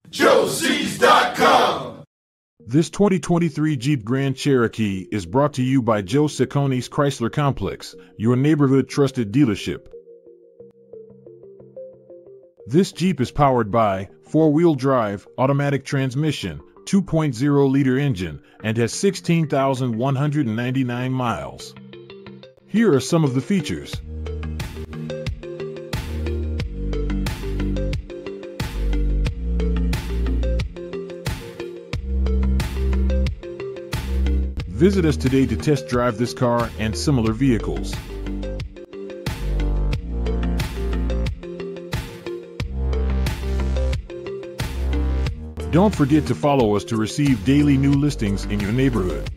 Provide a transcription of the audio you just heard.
JoeC's.com. This 2023 Jeep Grand Cherokee is brought to you by Joe Cecconi's Chrysler Complex, your neighborhood trusted dealership. This Jeep is powered by 4-wheel drive, automatic transmission, 2.0-liter engine, and has 16,199 miles. Here are some of the features. Visit us today to test drive this car and similar vehicles. Don't forget to follow us to receive daily new listings in your neighborhood.